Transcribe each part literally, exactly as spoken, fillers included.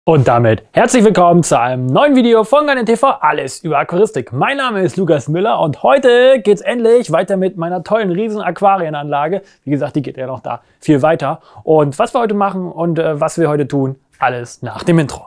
Und damit herzlich willkommen zu einem neuen Video von Garnin T V, alles über Aquaristik. Mein Name ist Lukas Müller und heute geht's endlich weiter mit meiner tollen riesen Aquarienanlage. Wie gesagt, die geht ja noch da viel weiter. Und was wir heute machen und äh, was wir heute tun, alles nach dem Intro.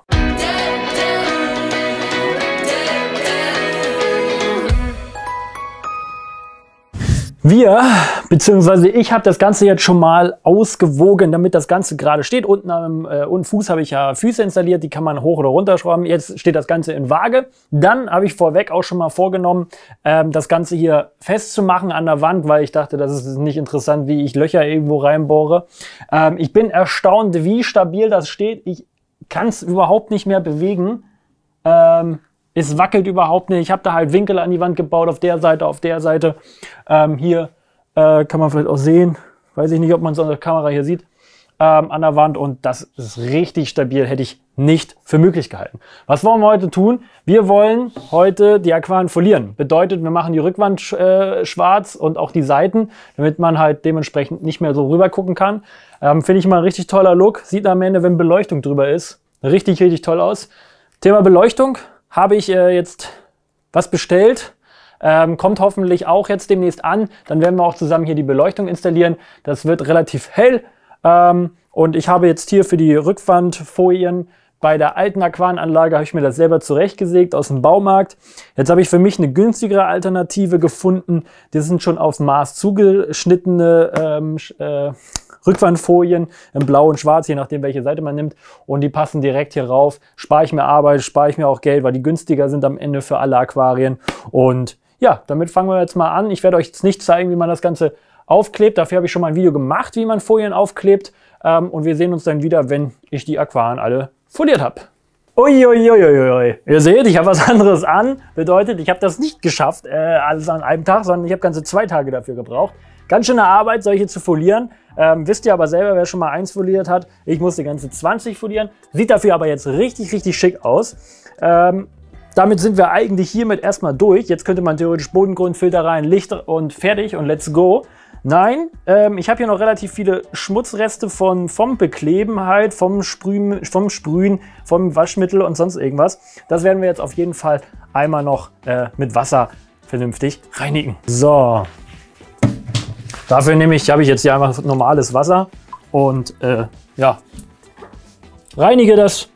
Wir, beziehungsweise ich habe das Ganze jetzt schon mal ausgewogen, damit das Ganze gerade steht. Unten am äh, unten Fuß habe ich ja Füße installiert, die kann man hoch oder runter schrauben. Jetzt steht das Ganze in Waage. Dann habe ich vorweg auch schon mal vorgenommen, ähm, das Ganze hier festzumachen an der Wand, weil ich dachte, das ist nicht interessant, wie ich Löcher irgendwo reinbohre. Ähm, ich bin erstaunt, wie stabil das steht. Ich kann es überhaupt nicht mehr bewegen. Ähm, Es wackelt überhaupt nicht. Ich habe da halt Winkel an die Wand gebaut, auf der Seite, auf der Seite. Ähm, hier äh, kann man vielleicht auch sehen, weiß ich nicht, ob man es an der Kamera hier sieht, ähm, an der Wand. Und das ist richtig stabil, hätte ich nicht für möglich gehalten. Was wollen wir heute tun? Wir wollen heute die Aquarien folieren. Bedeutet, wir machen die Rückwand äh, schwarz und auch die Seiten, damit man halt dementsprechend nicht mehr so rüber gucken kann. Ähm, Finde ich mal ein richtig toller Look. Sieht am Ende, wenn Beleuchtung drüber ist, richtig, richtig toll aus. Thema Beleuchtung. Habe ich äh, jetzt was bestellt, ähm, kommt hoffentlich auch jetzt demnächst an. Dann werden wir auch zusammen hier die Beleuchtung installieren. Das wird relativ hell ähm, und ich habe jetzt hier für die Rückwandfolien bei der alten Aquarienanlage habe ich mir das selber zurechtgesägt aus dem Baumarkt. Jetzt habe ich für mich eine günstigere Alternative gefunden. Das sind schon aufs Maß zugeschnittene ähm, äh, Rückwandfolien in blau und schwarz, je nachdem welche Seite man nimmt. Und die passen direkt hier rauf. Spare ich mir Arbeit, spare ich mir auch Geld, weil die günstiger sind am Ende für alle Aquarien. Und ja, damit fangen wir jetzt mal an. Ich werde euch jetzt nicht zeigen, wie man das Ganze aufklebt. Dafür habe ich schon mal ein Video gemacht, wie man Folien aufklebt. Ähm, und wir sehen uns dann wieder, wenn ich die Aquarien alle foliert habe. Uiuiuiui. Ihr seht, ich habe was anderes an. Bedeutet, ich habe das nicht geschafft, äh, alles an einem Tag, sondern ich habe ganze zwei Tage dafür gebraucht. Ganz schöne Arbeit, solche zu folieren. Ähm, wisst ihr aber selber, wer schon mal eins foliert hat. Ich musste ganze zwanzig folieren. Sieht dafür aber jetzt richtig, richtig schick aus. Ähm, damit sind wir eigentlich hiermit erstmal durch. Jetzt könnte man theoretisch Bodengrundfilter rein, Licht und fertig und let's go. Nein, ähm, ich habe hier noch relativ viele Schmutzreste von, vom Bekleben halt, vom Sprühen, vom Sprühen, vom Waschmittel und sonst irgendwas. Das werden wir jetzt auf jeden Fall einmal noch äh, mit Wasser vernünftig reinigen. So. Dafür nehme ich, habe ich jetzt hier einfach normales Wasser und äh, ja, reinige das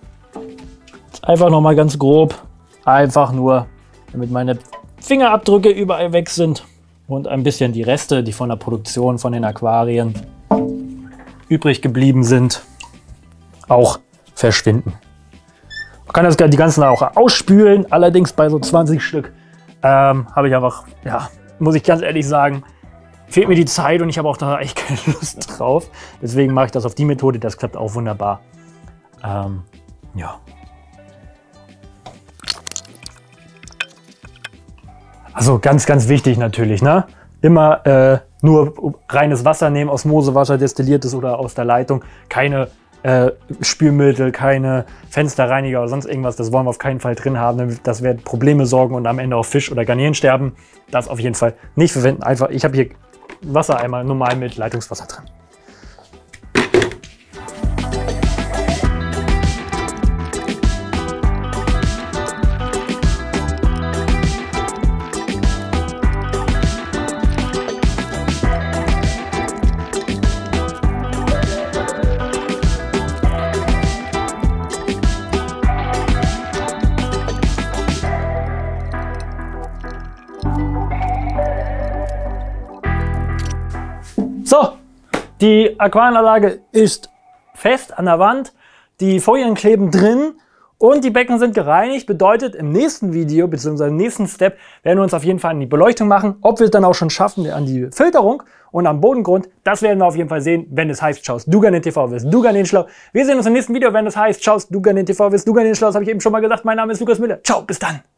einfach noch mal ganz grob, einfach nur, damit meine Fingerabdrücke überall weg sind und ein bisschen die Reste, die von der Produktion von den Aquarien übrig geblieben sind, auch verschwinden. Man kann das die ganzen auch ausspülen, allerdings bei so zwanzig Stück ähm, habe ich einfach, ja, muss ich ganz ehrlich sagen, fehlt mir die Zeit und ich habe auch da echt keine Lust drauf. Deswegen mache ich das auf die Methode, das klappt auch wunderbar. Ähm, ja. Also ganz, ganz wichtig natürlich, ne? Immer äh, nur reines Wasser nehmen, Osmosewasser, destilliertes oder aus der Leitung. Keine äh, Spülmittel, keine Fensterreiniger oder sonst irgendwas. Das wollen wir auf keinen Fall drin haben. Das wird Probleme sorgen und am Ende auch Fisch oder Garnelen sterben. Das auf jeden Fall nicht verwenden. Einfach, ich habe hier Wassereimer normal mit Leitungswasser drin. So, die Aquarienanlage ist fest an der Wand, die Folien kleben drin und die Becken sind gereinigt. Bedeutet, im nächsten Video bzw. im nächsten Step werden wir uns auf jeden Fall an die Beleuchtung machen. Ob wir es dann auch schon schaffen an die Filterung und am Bodengrund, das werden wir auf jeden Fall sehen, wenn es heißt, schaust du Garnin T V, wirst du Garnin schlau. Wir sehen uns im nächsten Video, wenn es heißt, schaust du Garnin T V, wirst du Garnin schlau. Das habe ich eben schon mal gesagt. Mein Name ist Lukas Müller. Ciao, bis dann.